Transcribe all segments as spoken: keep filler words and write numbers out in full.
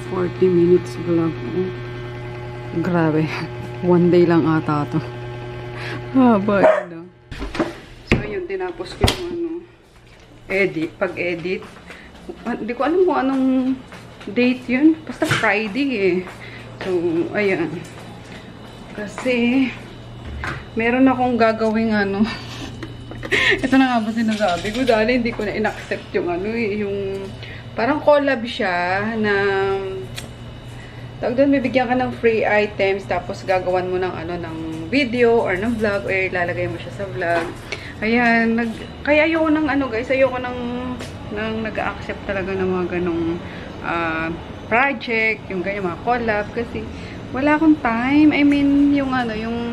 forty minutes vlog. Oh. Grabe. One day lang ata to. Haba yun. So, yun. Tinapos ko yung ano, edit. Pag-edit. Hindi ko alam kung anong date yun. Basta Friday eh. So, ayan. Kasi, meron akong gagawing ano. Ito na nga ba sinasabi ko. Dahil hindi ko na in-accept yung ano eh. Yung, parang collab siya na, tawag doon, bibigyan ka ng free items. Tapos, gagawan mo ng ano, ng video or ng vlog. Or lalagay mo siya sa vlog. Ayan. Nag, kaya ayoko ng ano guys. Ayoko ng, ng nag-accept talaga ng mga ganong uh, project. Yung ganyan, mga collab. Kasi, wala akong time. I mean, yung ano, yung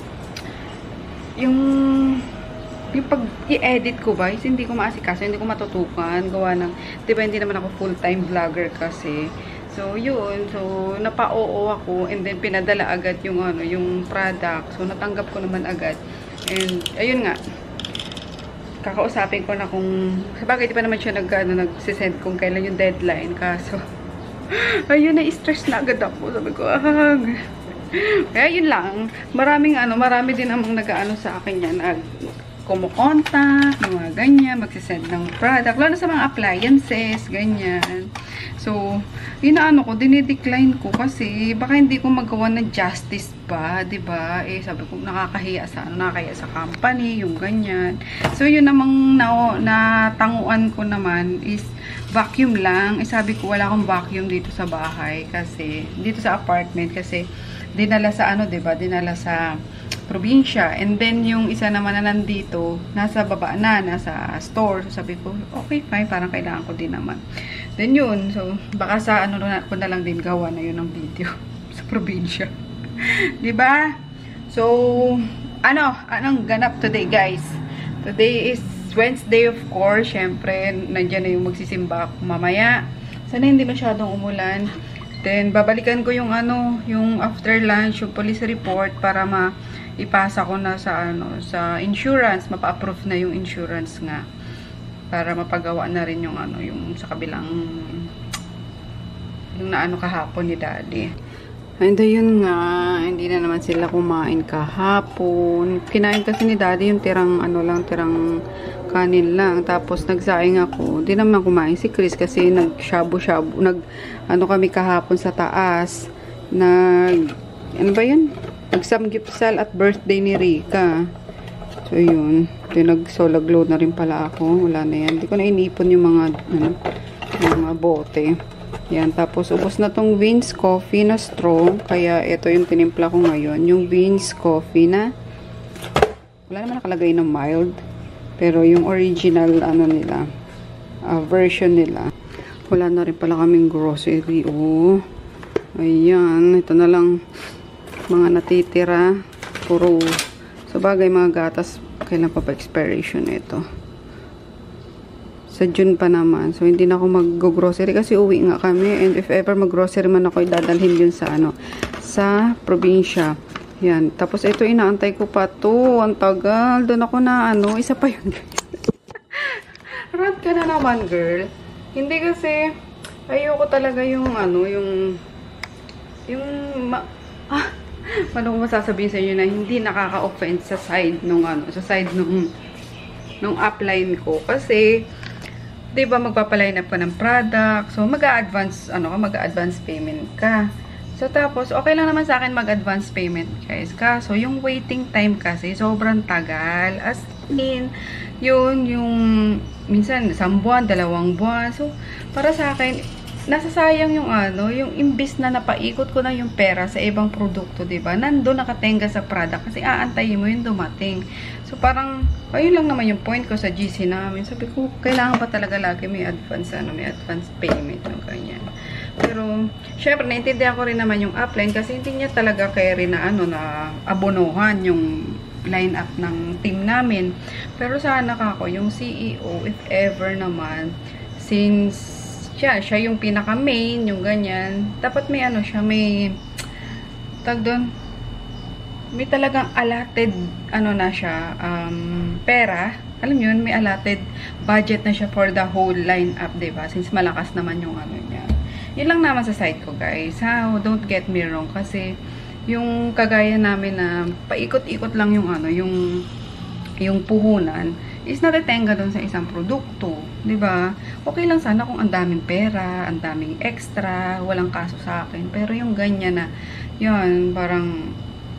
yung yung pag i-edit ko ba, hindi ko maasikaso, hindi ko matutukan. Gawa ng, di ba, hindi naman ako full-time vlogger kasi. So, yun. So, napa-oo ako and then pinadala agad yung ano, yung product. So, natanggap ko naman agad. And, ayun nga. Kakausapin ko na kung, sabagay, di pa naman siya nag, ano, nagsisend kung kailan yung deadline. Kaso, ayun, na-stress na agad ako. Sabi ko, ah, kaya yun lang. Maraming ano, marami din namang nag-ano sa akin yan. Nag kumukontak, mga ganyan, magsisend ng product. Lalo sa mga appliances, ganyan. So, yun na ano ko, dinidecline ko kasi baka hindi ko magawa ng justice pa, diba? Eh, sabi ko, nakakahiya sa, ano, nakakahiya sa company, yung ganyan. So, yun namang na, natanguan ko naman is vacuum lang. Eh, sabi ko, wala akong vacuum dito sa bahay kasi, dito sa apartment kasi, dinala sa ano, diba? Dinala sa probinsya. And then, yung isa naman na nandito, nasa baba na, nasa store. So, sabi ko, okay, fine. Parang kailangan ko din naman. Then, yun. So, baka sa ano na, ko na lang din gawa na yun ng video sa probinsya. Diba? So, ano? Anong ganap today, guys? Today is Wednesday, of course. Syempre, nandiyan na yung magsisimba ako mamaya. Sana hindi masyadong umulan. Then, babalikan ko yung ano, yung after lunch, yung police report para maipasa ko na sa ano, sa insurance, mapa-approve na yung insurance nga. Para mapagawa na rin yung ano, yung sa kabilang yung naano kahapon ni Daddy. And yun nga, hindi na naman sila kumain kahapon. Kinain kasi ni Daddy yung tirang ano lang, tirang kanin lang. Tapos nagsaing ako. Hindi naman kumain si Chris kasi nag-shabu-shabu. Nag, ano kami kahapon sa taas. Nag, ano ba yun? Nag-samgipsal at birthday ni Rika. So yun. Nag-solaglow na rin pala ako. Wala na yan. Hindi ko na inipon yung mga, ano, mga bote. Yan. Tapos ubos na tong Vince Coffee na straw. Kaya ito yung tinimpla ko ngayon. Yung Vince Coffee na, wala naman nakalagay na mild. Pero yung original ano nila, uh, version nila, wala na rin pala kaming grocery. Oh. Ayan, ito na lang mga natitira. Puro, sa bagay mga gatas, kailan pa pa expiration ito? Sa June pa naman. So, hindi na ako mag-grocery kasi uwi nga kami. And if ever mag-grocery man ako, idadalhin yun sa ano, sa probinsya. Yan. Tapos, ito, inaantay ko pa to. Ang tagal. Doon ako na, ano, isa pa yun. Rant ka na naman, girl. Hindi kasi, ayoko talaga yung, ano, yung, yung, ma ah, paano ko masasabihin sa inyo na hindi nakaka-offend sa side nung, ano, sa side nung, nung upline ko. Kasi, diba, magpapaline up ka ng product. So, mag-a-advance, ano, mag-a-advance payment ka. So, tapos, okay lang naman sa akin mag-advance payment, guys. Kaso, yung waiting time kasi, sobrang tagal. As in, yun, yung, minsan, isang buwan, dalawang buwan. So, para sa akin, nasasayang yung ano, yung imbis na napaikot ko na yung pera sa ibang produkto, diba? Nandun nakatenga sa product kasi aantayin mo yung dumating. So, parang, ayun lang naman yung point ko sa G C namin. Sabi ko, kailangan pa talaga lagi may advance, ano, may advance payment, yung ganyan. Pero, syempre, naintindihan ko rin naman yung upline kasi hindi niya talaga carry na, ano, na abonohan yung line-up ng team namin. Pero sana kako, yung C E O, if ever naman, since siya, siya yung pinaka-main, yung ganyan, dapat may ano siya, may, tag doon, may talagang allotted, ano na siya, um, pera. Alam yun, may allotted budget na siya for the whole line-up, diba? Since malakas naman yung ano niya. Yun lang naman sa site ko, guys. Ha? Don't get me wrong. Kasi, yung kagaya namin na paikot-ikot lang yung ano, yung yung puhunan, is natetenga doon sa isang produkto. Diba? Okay lang sana kung ang daming pera, ang daming extra, walang kaso sa akin. Pero yung ganyan na, yun, parang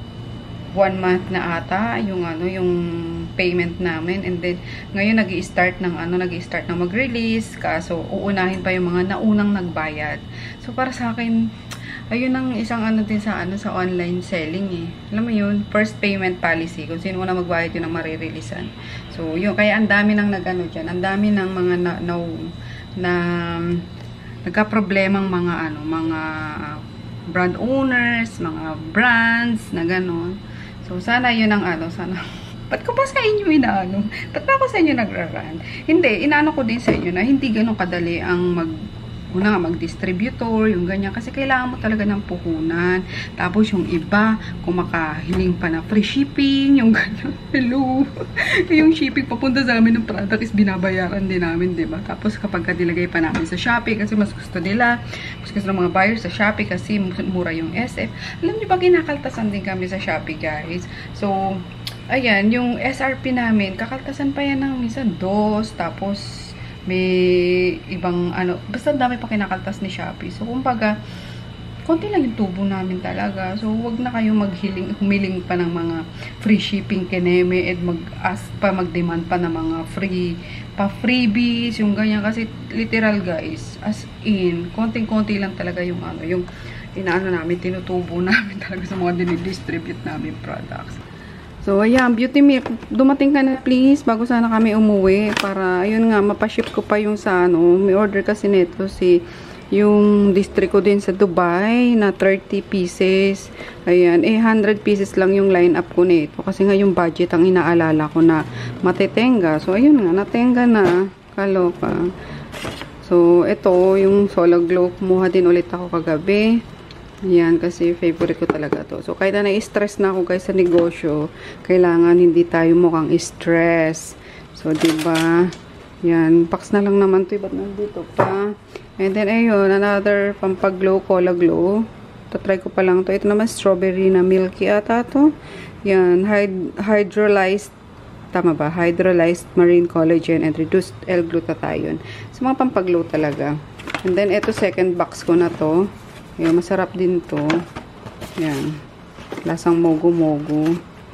one month na ata yung ano, yung payment namin, and then ngayon nag-i-start ng ano, nag-i-start ng mag-release, kaso uunahin pa yung mga naunang nagbayad. So para sa akin, ayun ang isang ano din sa ano, sa online selling eh. Alam mo yun, first payment policy, kung sino una magbayad yun ang marireleasean. So yun, kaya ang dami nang nag-ano dyan, ang dami ng mga na, na, na nagka-problemang mga ano, mga brand owners, mga brands na gano'n. So, sana yun ang ano, sana. Ba't ko pa sa inyo inaano? Ba't ba ako sa inyo nagra-run? Hindi, inaano ko din sa inyo na hindi ganun kadali ang mag, una nga, mag-distributor, yung ganyan. Kasi kailangan mo talaga ng puhunan. Tapos yung iba, kung makahiling pa na free shipping, yung ganyan. Hello! Yung shipping papunta sa amin ng product is binabayaran din namin, diba? Tapos kapag kadilagay pa namin sa Shopee, kasi mas gusto nila, mas gusto ng mga buyers sa Shopee kasi mura yung S F. Alam niyo ba, kinakaltasan din kami sa Shopee, guys. So, ayan, yung S R P namin, kakaltasan pa yan ng minsan dos, tapos may ibang ano, basta dami pa kinakaltas ni Shopee. So, kumbaga, konti lang yung tubo namin talaga. So, wag na kayo maghiling, humiling pa ng mga free shipping kineme at mag-ask pa, mag-demand pa ng mga free, pa freebies, yung ganyan. Kasi, literal guys, as in, konting-konti lang talaga yung ano, yung inaano namin, tinutubo namin talaga sa mga dinidistribute namin products. So, ayan, Beauty Milk, dumating ka na please, bago sana kami umuwi, para, ayun nga, mapaship ko pa yung sa, ano, may order kasi nito, si, yung district ko din sa Dubai, na thirty pieces, ayan, eh, one hundred pieces lang yung line up ko nito, kasi nga yung budget ang inaalala ko na matetenga. So, ayun nga, natenga na, kaloka. So, ito, yung Solar Glow, kumuha din ulit ako kagabi. Yan, kasi favorite ko talaga to. So, kahit na na-stress na ako guys sa negosyo, kailangan hindi tayo mukhang stress. So, diba? Yan, packs na lang naman to. Ba't nandito pa? And then, ayun, another pampaglow, cola glow. Tatry ko pa lang to. Ito naman, strawberry na milky ata to. Yan, hyd hydrolyzed, tama ba? Hydrolyzed marine collagen and reduced L-glutathione. So, mga pampaglow talaga. And then, ito, second box ko na to. Ayan, masarap din to. Ayan. Lasang mogo-mogo.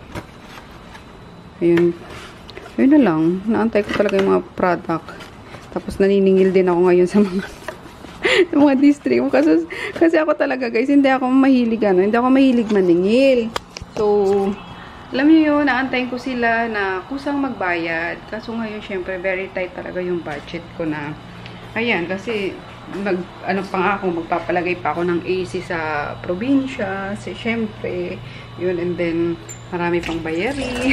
Ayan. Ayun na lang. Naantay ko talaga yung mga product. Tapos naniningil din ako ngayon sa mga sa mga district. Kasi, kasi ako talaga guys, hindi ako mahilig ano. Hindi ako mahilig maningil. So, alam niyo yun, naantayin ko sila na kusang magbayad. Kaso ngayon, syempre, very tight talaga yung budget ko na. Ayan, kasi nag, ano pa nga ako, magpapalagay pa ako ng A C sa probinsya, si syempre, yun, and then, marami pang bayari.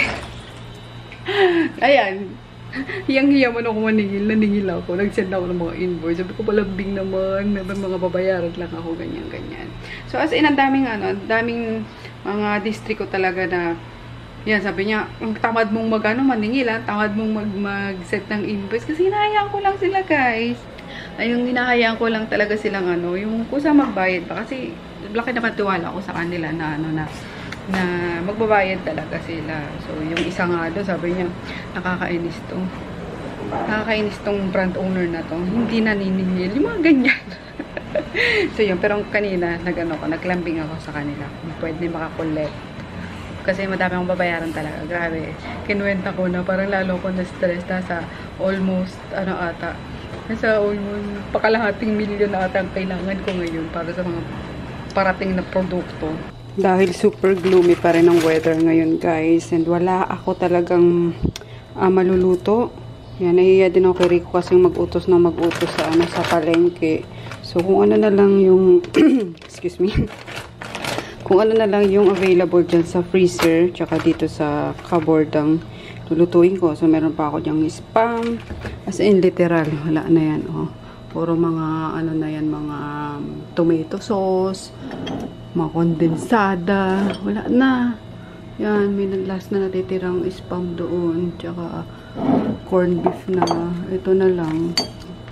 Ayan, hiyang-hiya man ako maningil, naningil ako, nag-send ako ng mga invoice, sabi ko palambing naman, may mga babayaran lang ako, ganyan-ganyan. So, as in, ang daming, ano, ang daming mga distrito talaga na, yan, sabi niya, ang tamad mong mag, ano, maningil, ha? Tamad mong mag-set mag ng invoice, kasi hinahayaan ko lang sila, guys. Ay, yung hinahayaan ko lang talaga silang ano, yung kusa magbayad pa. Kasi, laki naman tiwala ko sa kanila na ano na, na magbabayad talaga sila. So, yung isa nga doon, sabi niya, nakakainis to. Nakakainis tong brand owner na to. Hindi naniningil. Yung mga ganyan. So, yun. Pero kanina, nag-ano ko, naglambing ako sa kanila. Pwede makakollect. Kasi madami akong babayaran talaga. Grabe. Kinuwenta ko na parang lalo ko na-stress na sa almost, ano ata, nasa almost pakalahating milyon na ata ang kailangan ko ngayon para sa mga parating na produkto. Dahil super gloomy pa rin ang weather ngayon guys. And wala ako talagang uh, maluluto. Yan, nahiya din ako kay Rico kasi mag-utos na mag-utos sa, ano, sa palengke. So kung ano na lang yung excuse me kung ano na lang yung available dyan sa freezer tsaka dito sa cupboard ang lulutuin ko. So, meron pa ako dyang spam. As in, literal. Wala na yan, oh. Puro mga, ano na yan, mga tomato sauce, mga kondensada. Wala na. Yan, may last na natitirang spam doon. Tsaka, corned beef na. Ito na lang.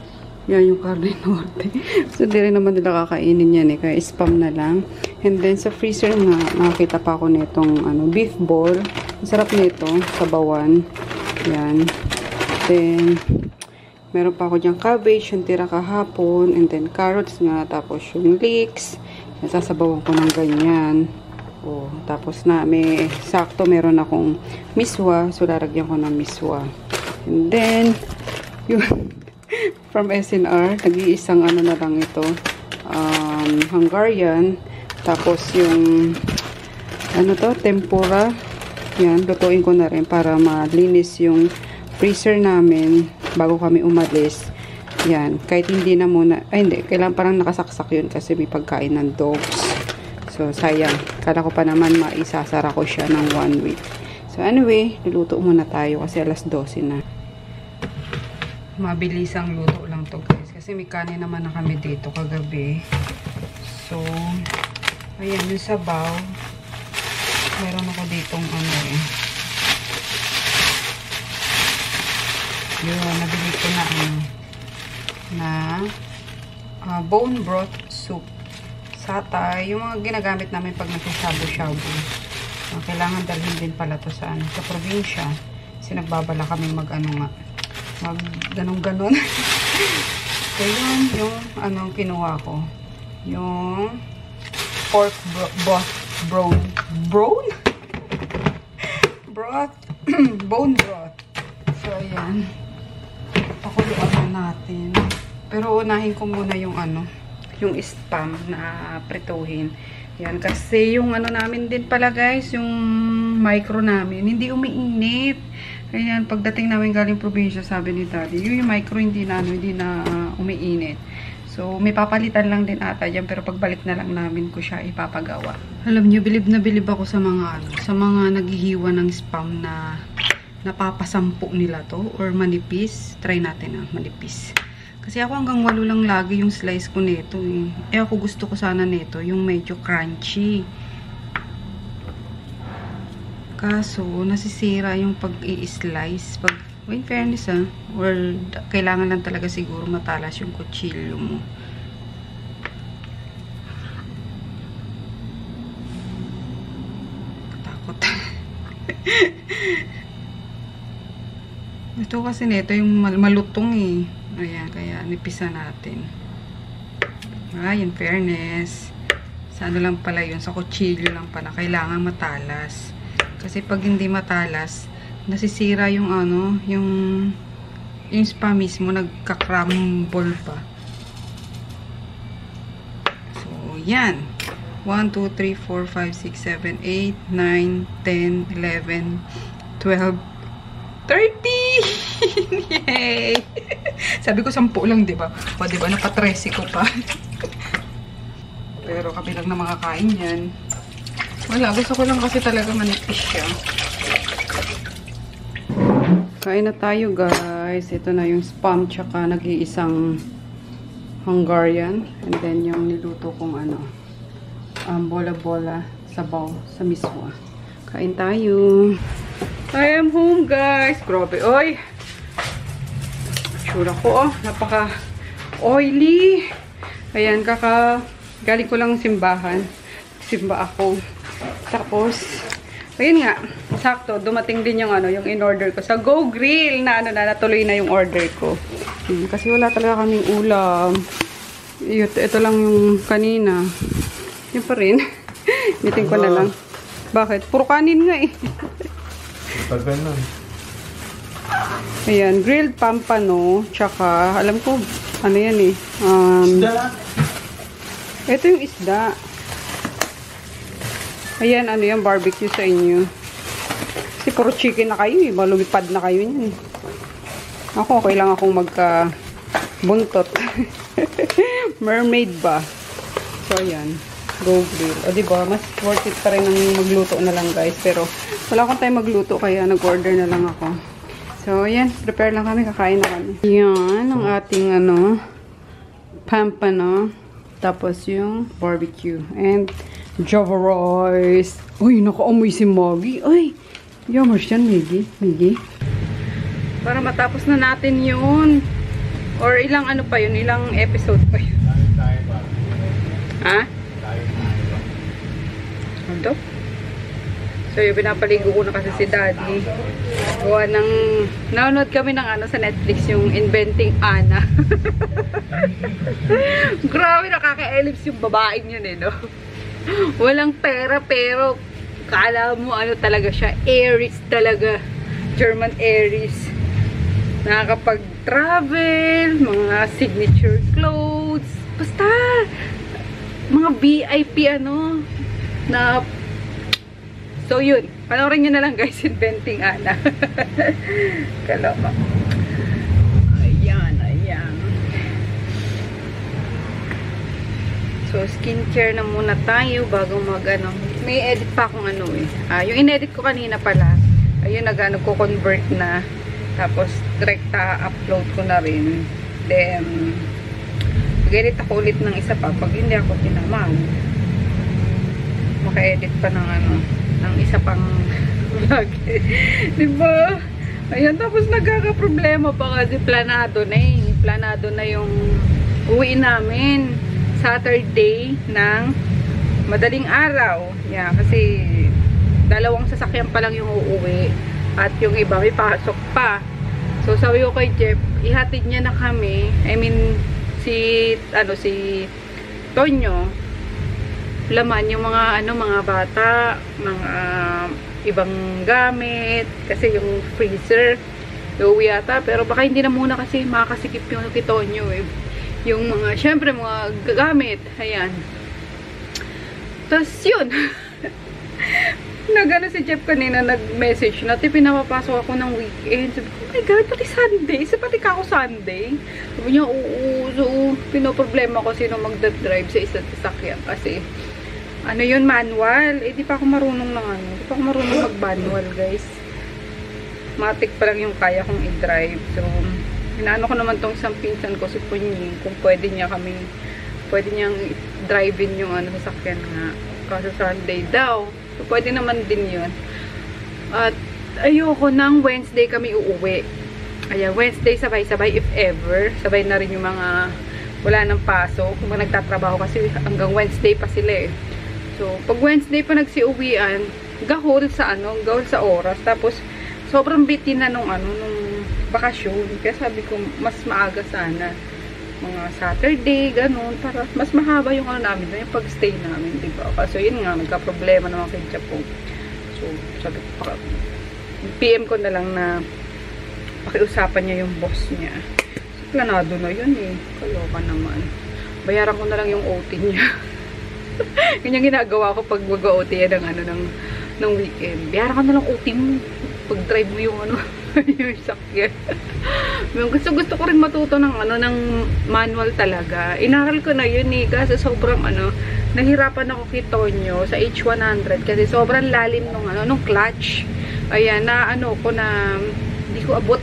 Yan yung carne norte. So, di rin naman nila kakainin yan eh. Kaya spam na lang. And then, sa freezer nga, nakakita pa ako nitong ano, beef ball. Ang sarap nito, sabawan. Yan. Then, meron pa ako dyan cabbage, yung tira kahapon. And then, carrots nga. Tapos, yung leeks. Sasabawan ko ng ganyan. Oh, tapos na, may sakto meron akong miswa. So, laragyan ko ng miswa. And then, yung from S N R, nag-iisang ano na lang ito. Um, Hungarian. Tapos, yung ano to, tempura. Yan, lutuin ko na rin para malinis yung freezer namin bago kami umalis. Yan, kahit hindi na muna, ay hindi, kailangan parang nakasaksak yun kasi may pagkain ng dogs. So, sayang. Kala ko pa naman maisasara ko siya ng one week. So, anyway, luluto muna tayo kasi alas dose na. Mabilis ang luto lang to guys. Kasi may kanin naman na kami dito kagabi. So, ayan yung sabaw. Meron ako ditong ano eh. Yun, nabili ko na ano. Na uh, bone broth soup. Satay, yung mga ginagamit namin pag nagsasabu-shabu. Uh, kailangan dalhin din pala to sa, ano, sa probinsya. Kasi nagbabala kami mag ano nga, mag ganun-ganun. So yun, yung anong kinuha ko. Yung pork bro broth, brown, brown? broth, bone broth. So ayan. Pakuluan na natin. Pero unahin ko muna yung ano, yung spam na prituhin. Yan, kasi yung ano namin din pala guys, yung micro namin, hindi umiinit. Ayan, pagdating namin galing probinsya, sabi ni daddy, yung, yung micro hindi na, ano, hindi na uh, umiinit. So, may papalitan lang din ata dyan, pero pagbalik na lang namin ko siya ipapagawa. Alam nyo, bilib na bilib ako sa mga, ano, sa mga naghihiwa ng spam na napapasampu nila to, or manipis. Try natin ah, manipis. Kasi ako hanggang walo lang lagi yung slice ko nito eh. Eh ako gusto ko sana nito, yung medyo crunchy. Kaso, nasisira yung pag-i-slice. Pag, in fairness ah, or kailangan lang talaga siguro matalas yung kutsilyo mo. Katakot. Ito kasi nito yung mal malutong eh. Ayan, kaya nipisa natin. Ay, in fairness. Sa ano lang pala yun, sa kutsilyo lang pala. Kailangan matalas. Kasi pag hindi matalas, nasisira yung ano, yung yung spam mismo, nagka-crumble pa. So, yan. one, two, three, four, five, six, seven, eight, nine, ten, eleven, twelve, thirteen! Yay! Sabi ko sampu lang, diba? O, diba? Napatresi ko pa. Pero kami lang na makakain yan. Wala, gusto ko lang kasi talaga manipis siya. Kain na tayo, guys. Ito na yung spam tsaka nag-iisang Hungarian. And then yung niluto kong ano, um, bola-bola sabaw sa miswa. Kain tayo. I am home, guys. Grabe, oy. Tsura ko, oh. Napaka oily. Ayan, kaka galing ko lang simbahan. Simba ako. Tapos, ayun nga, sakto, dumating din yung ano, yung in-order ko sa Go Grill na ano na, natuloy na yung order ko. Hmm, kasi wala talaga kaming ulam. Ito, ito lang yung kanina. Yun pa rin. Meeting ko na lang. Bakit? Puro kanin nga eh. Pag ganun. Ayan, grilled pampano, tsaka, alam ko, ano yan eh. Um, isda. Ito yung isda. Ayan, ano yan, barbecue sa inyo. Kasi puro chicken na kayo eh. Malumipad na kayo niyan. Ako, okay lang akong magka buntot. Mermaid ba? So, ayan. Go grill. O, diba? Mas worth it pa rin ang magluto na lang, guys. Pero, wala akong tayo magluto, kaya nag-order na lang ako. So, ayan. Prepare lang kami. Kakain na kami. Yan, ang ating, ano, pampano. Tapos, yung barbecue. And, Java rice. Uy, nakaamoy si Maggie. Ay, yamers yan, Miggy. Miggy. Para matapos na natin yun. Or ilang ano pa yun? Ilang episode pa yun? Ha? Ano? So, yung pinapaligo ko na kasi si Daddy. Gawa ng... Nanonood kami ng ano sa Netflix, yung Inventing Anna. Grabe, nakaka-elips yung babaeng yun eh, no? Walang pera, pero kala mo ano talaga siya. Aries talaga. German Aries. Nakakapag-travel, mga signature clothes. Basta, mga V I P ano, na... So, yun. Panoorin nyo na lang, guys. Inventing Anna. Kalama. Ayan, ayan. So, skincare na muna tayo bago mag, ano. May edit pa akong ano eh. Ah, yung in-edit ko kanina pala, ayun, nag-ano ko, convert na. Tapos, direkta upload ko na rin. Then, mag-edit ako ulit ng isa pa pag hindi ako tinaman. Maka-edit pa ng ano, ng isa pang vlog. Diba? Ayan, tapos nagkaka-problema pa kasi planado na eh. Planado na yung uwi namin. Saturday ng madaling araw. Yeah, kasi dalawang sasakyan pa lang yung uuwi. At yung iba may pasok pa. So, sabi ko kay Jeff, ihatid niya na kami. I mean, si, ano, si Tonyo, laman yung mga ano mga bata, mga uh, ibang gamit kasi yung freezer uwi yata, pero baka hindi na muna kasi makakasikip yung Kitonyo eh. Yung mga syempre mga gamit, ayan. Tapos yun. Nagano si Jeff kanina, nag-message na, pinapapasok ako ng weekend. Sabi ko, oh my God, pati Sunday? Sa pati ka ako Sunday? Sabi niya, oo, so, pinoproblema ko sino magdadrive sa isa't sasakyan kasi ano yun, manual. Eh, di pa ako marunong ng ano. Di pa ako marunong mag-manual, guys. Matik pa lang yung kaya kong i-drive. So, inaano ko naman tong isang pinsan ko, si Punying, kung pwede niya kami, pwede niyang drive-in yung ano, sasakyan nga. Kasi Sunday daw. So, pwede naman din yun. At, ayoko nang Wednesday kami uuwi. Ayan, Wednesday sabay-sabay, if ever. Sabay na rin yung mga wala nang pasok. Kung mga nagtatrabaho kasi hanggang Wednesday pa sila eh. So, pag Wednesday pa nagsiuwian, gahol sa ano, gahol sa oras. Tapos, sobrang bitin na nung ano, nung bakasyon. Kaya sabi ko, mas maaga sana. Mga Saturday, ganun. Para mas mahaba yung ano namin, yung pag-stay namin, diba? Kasi yun nga, nagka-problema naman kay Japong. So, sabi ko, P M ko na lang na pakiusapan niya yung boss niya. So, planado na yun eh. Kaloka naman. Bayaran ko na lang yung O T niya. Yun yung ginagawa ko pag mag-O T yan ng, ano, ng, ng weekend. Bayaran ka na lang O T mo. Pag-drive mo yung ano, yung sakyan. Gusto, gusto ko rin matuto ng, ano, ng manual talaga. Inaral ko na yun eh. Kasi sobrang ano, nahirapan ako kay Tonyo sa H one hundred. Kasi sobrang lalim nung, ano, nung clutch. Ayan, na ano ko na, hindi ko abot.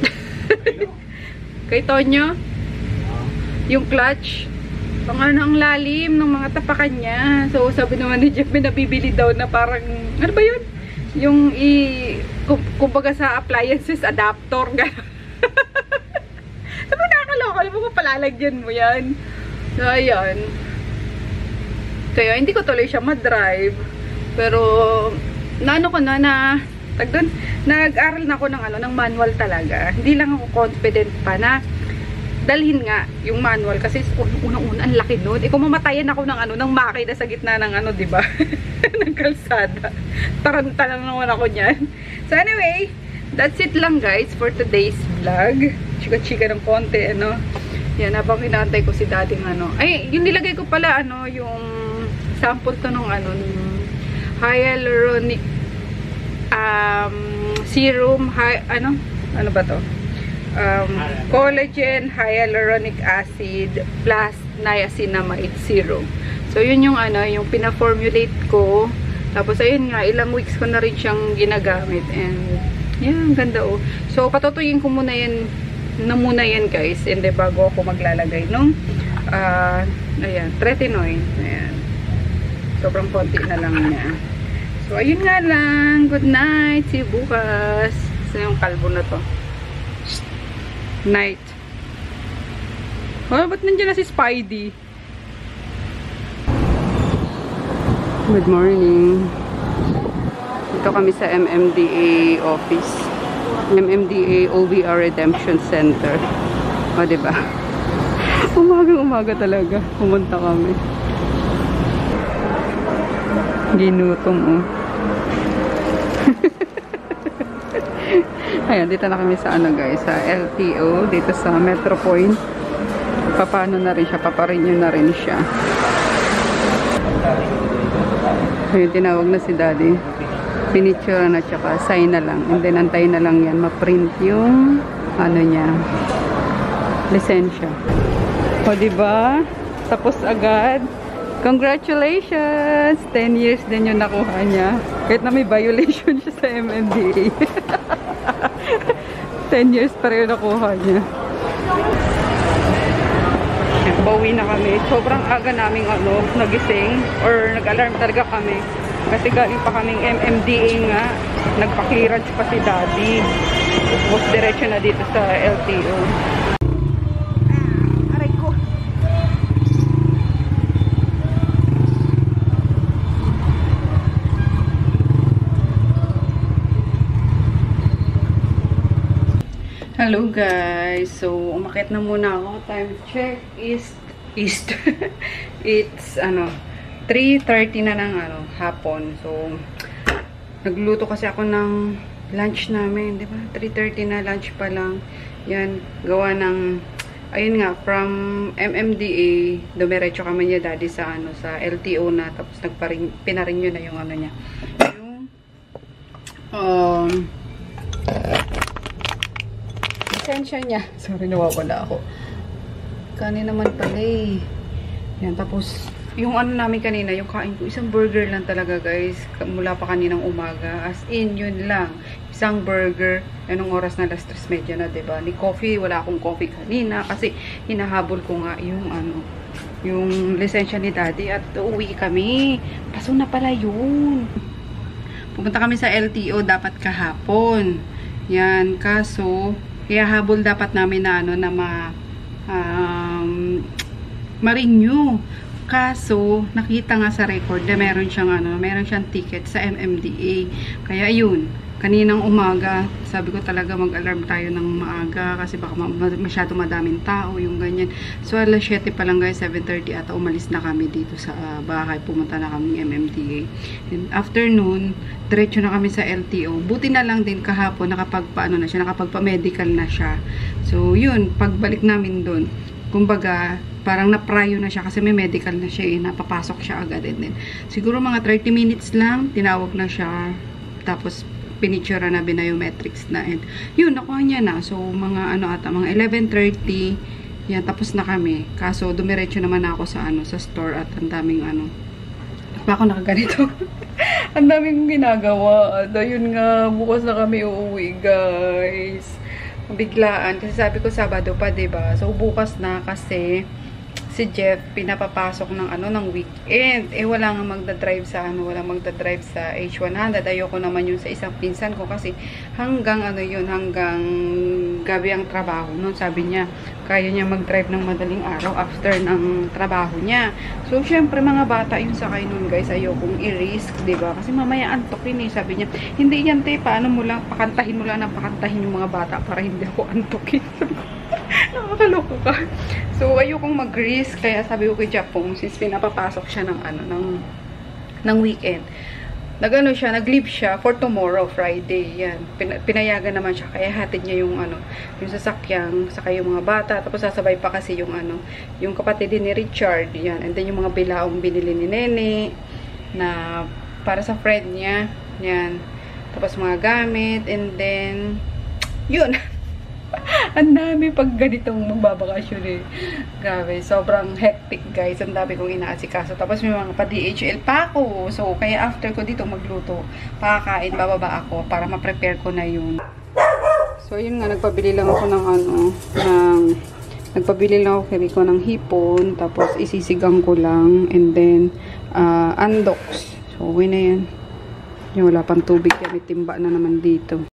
Kay Tonyo, yung clutch, ang ano, ang lalim ng mga tapakan niya. So, sabi naman ni Jeff, may nabibili daw na parang, ano ba yun? Yung i, kumbaga sa appliances, adapter, gano'n. Sabi, nakakaloka, alam mo kung palalagyan mo yan. So, ayan. Kaya, hindi ko tuloy siya ma-drive. Pero, naano ko na, na, tagdun, nag-aral na ako ng, ano, ng manual talaga. Hindi lang ako confident pa na, dalhin nga yung manual kasi unang-una ang laki nun. Eh kung mamatayan ako ng ano, ng makina sa gitna ng ano, 'di ba? Ng kalsada. Taranta lang naman ako niyan. So anyway, that's it lang guys for today's vlog. Chika-chika ng konti ano. Yan, habang inaantay ko si dating ano. Ay, yung nilagay ko pala ano, yung sample to nung ano, ng hyaluronic um serum, hi, ano? Ano ba to? Um, collagen, hyaluronic acid plus niacinamide serum. So yun yung ano, yung pina-formulate ko. Tapos ayun nga, ilang weeks ko na rin siyang ginagamit and yan, ganda oh. So patutuyin ko muna yan na muna yan guys, and then bago ako maglalagay nung uh, ayan, tretinoin. Ayan. Sobrang konti na lang niya. So ayun nga lang, good night, see you bukas. So yung kalbo na to night. Oh, ba't nandiyan na si Spidey? Good morning. Dito kami sa M M D A office. M M D A O B R Redemption Center. O, diba? Umagang-umaga talaga. Pumunta kami. Ginutom, oh. Ayan, dito na kami sa ano guys, sa L T O, dito sa Metro Point. Papano na rin siya, paparenew na rin siya. Ayun, tinawag na si Daddy. Pinicture na, tsaka sign na lang. And then, antay na lang yan, ma-print yung ano niya, lisensya. O, diba? Tapos agad. Congratulations! ten years din yung nakuha niya. Kahit na may violation siya sa M M D A. ten years pa rin nakuha niya. Bawi na kami. Sobrang aga naming ano, nagising or nag-alarm talaga kami. Kasi galing pa kaming M M D A nga. Nagpa-clearance pa si Daddy. Tapos diretso na dito sa L T O. Hello guys, so umakyat na muna ako. Time check is east. It's ano three thirty na ng ano hapon. So nagluto kasi ako ng lunch namin, di ba? three thirty na, lunch pa lang. Yan, gawa ng ayun nga, from M M D A dumiretso kami niya Daddy sa ano sa L T O na, tapos nagparin pinarenew na yung ano niya. Yung um lisensya niya. Sorry, nawawala ako. Kanin naman pala eh. Yan, tapos, yung ano namin kanina, yung kain ko, isang burger lang talaga guys. Mula pa kaninang umaga. As in, yun lang. Isang burger. Anong oras na? Last tres medya na, diba? Ni coffee, wala akong coffee kanina. Kasi, hinahabol ko nga yung ano, yung lisensya ni Daddy at uwi kami. Paso na pala yun. Pupunta kami sa L T O dapat kahapon. Yan, kaso, kaya habol dapat namin na ano na ma um, ma-renew. Kaso nakita nga sa record na meron siyang ano, meron siyang ticket sa M M D A. Kaya yun, kaninang umaga, sabi ko talaga mag-alarm tayo ng maaga kasi baka masyado madaming tao, yung ganyan. So alas siyete pa lang guys, seven thirty ata umalis na kami dito sa uh, bahay. Pumunta na kami M M D A. And afternoon, diretso na kami sa L T O. Buti na lang din kahapon nakapagpa-ano na siya, nakapagpa-medical na siya. So yun, pagbalik namin doon, kumbaga parang na-pryo na siya kasi may medical na siya eh, napapasok siya agad. And then, siguro mga thirty minutes lang, tinawag na siya. Tapos pinicture na biometrics na, and yun, nakuha niya na. So mga ano ata, mga eleven thirty yan, tapos na kami. Kaso dumiretso naman ako sa ano, sa store at ang daming ano, pa ako nakaganito. Ang daming ginagawa. At ayun nga, bukas na kami uuwi guys. Biglaan, kasi sabi ko Sabado pa, diba? So bukas na kasi si Jeff pinapapasok ng ano ng weekend. Eh wala nga magda-drive sa ano, wala magda-drive sa H one hundred. Ayoko naman yun sa isang pinsan ko kasi hanggang ano yun, hanggang gabi ang trabaho noon. Sabi niya, kaya niya mag-drive ng madaling araw after ng trabaho niya. So syempre mga bata yung sakay noon guys, ayokong i-risk, 'di ba? Kasi mamaya antokin eh. Sabi niya, hindi yan te, paano mo lang pakantahin mo lang ng pakantahin yung mga bata para hindi ako antokin. Nakakaloko ka. So, ayokong mag-risk. Kaya sabi ko kay Japong, since pinapapasok siya ng, ano, ng, ng weekend, nag-ano siya, nag-leave siya for tomorrow, Friday. Yan. Pin pinayagan naman siya. Kaya hatid niya yung, ano, yung sasakyan, saka yung mga bata. Tapos sasabay pa kasi yung, ano, yung kapatid din ni Richard. Yan. And then yung mga bilaong binili ni Nene na para sa friend niya. Yan. Tapos mga gamit. And then, yun. Ang dami pag ganitong magbabakasyon eh. Grabe, sobrang hectic guys. Ang dami kong inaasikaso. Tapos may mga pa-D H L pa ako. So, kaya after ko dito magluto, pakakain, bababa ako para ma-prepare ko na yun. So, yun nga, nagpabili lang ako ng ano, ng, nagpabili lang ako kay Rico ng hipon. Tapos, isisigang ko lang. And then, uh, andoks. So, uwi na yan. Yung wala pang tubig yan, may timba na naman dito.